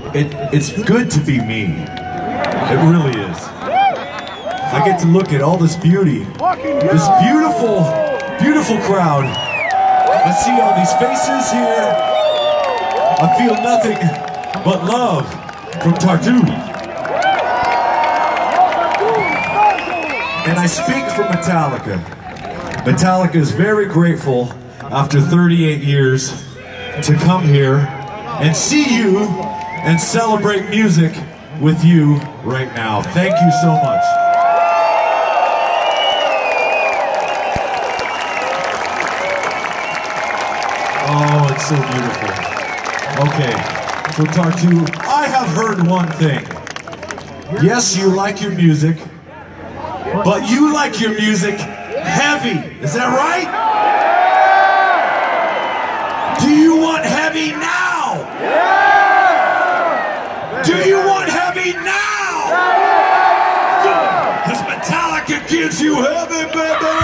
It's good to be me. It really is. I get to look at all this beauty, this beautiful, beautiful crowd. I see all these faces here. I feel nothing but love from Tartu. And I speak for Metallica. Metallica is very grateful after 38 years to come here and see you and celebrate music with you right now. Thank you so much. Oh, it's so beautiful. Okay, so Tartu, I have heard one thing. Yes, you like your music, but you like your music heavy. Is that right? Do you want heavy now? Do you want heavy now? Good, because Metallica gives you heavy, baby.